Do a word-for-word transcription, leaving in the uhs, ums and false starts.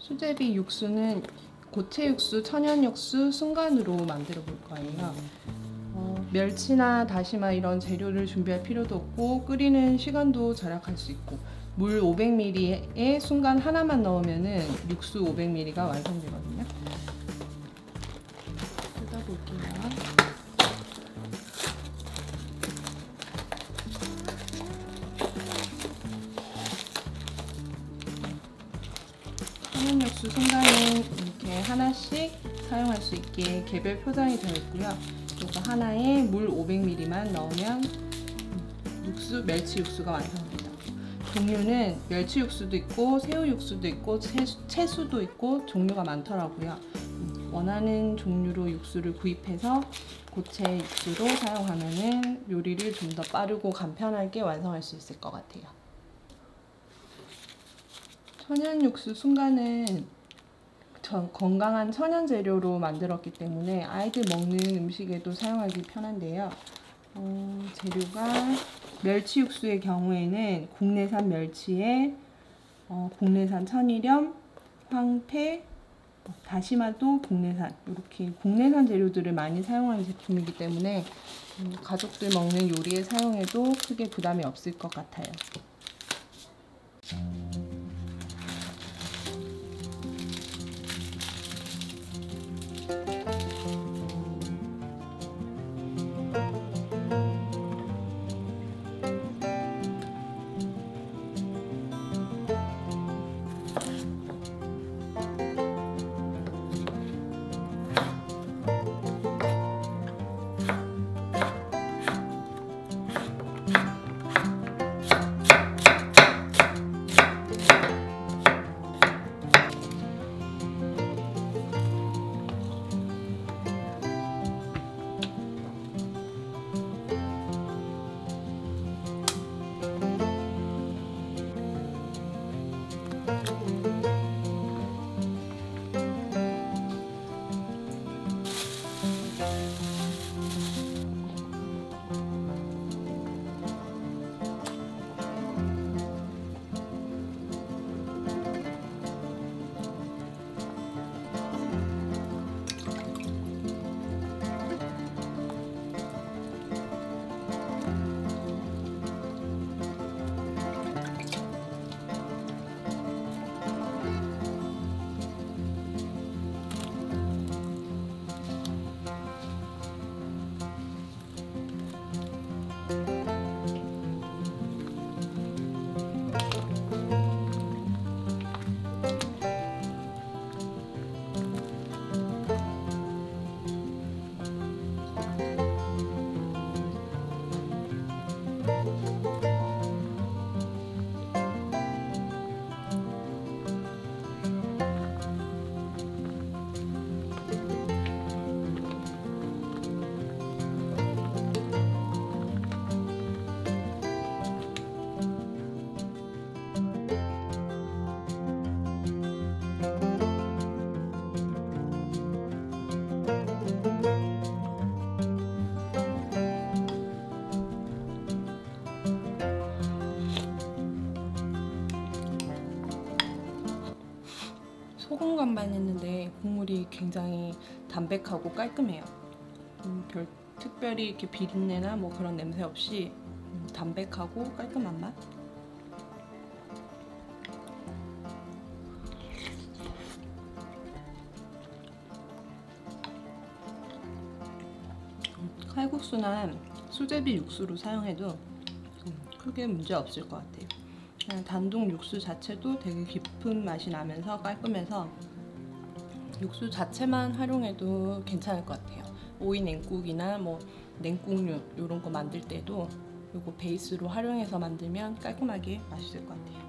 수제비 육수는 고체 육수, 천연 육수, 순간으로 만들어 볼 거예요. 어, 멸치나 다시마 이런 재료를 준비할 필요도 없고 끓이는 시간도 절약할 수 있고 물 오백 밀리리터에 순간 하나만 넣으면은 육수 오백 밀리리터가 완성되거든요. 뜯어볼게요. 천연 육수 순간은 이렇게 하나씩 사용할 수 있게 개별 포장이 되어 있고요. 이거 하나에 물 오백 밀리리터만 넣으면 육수, 멸치 육수가 완성됩니다. 종류는 멸치 육수도 있고 새우 육수도 있고 채수, 채수도 있고 종류가 많더라고요. 원하는 종류로 육수를 구입해서 고체 육수로 사용하면 요리를 좀 더 빠르고 간편하게 완성할 수 있을 것 같아요. 천연 육수 순간은 전, 건강한 천연 재료로 만들었기 때문에 아이들 먹는 음식에도 사용하기 편한데요. 어, 재료가 멸치 육수의 경우에는 국내산 멸치에 어, 국내산 천일염, 황태, 다시마도 국내산, 이렇게 국내산 재료들을 많이 사용하는 제품이기 때문에 음, 가족들 먹는 요리에 사용해도 크게 부담이 없을 것 같아요. 소금 간만 했는데 국물이 굉장히 담백하고 깔끔해요. 음, 별 특별히 이렇게 비린내나 뭐 그런 냄새 없이 음, 담백하고 깔끔한 맛. 칼국수나 수제비 육수로 사용해도 음, 크게 문제 없을 것 같아요. 그냥 단독 육수 자체도 되게 깊은 맛이 나면서 깔끔해서 육수 자체만 활용해도 괜찮을 것 같아요. 오이 냉국이나 뭐 냉국류 이런 거 만들 때도 이거 베이스로 활용해서 만들면 깔끔하게 맛있을 것 같아요.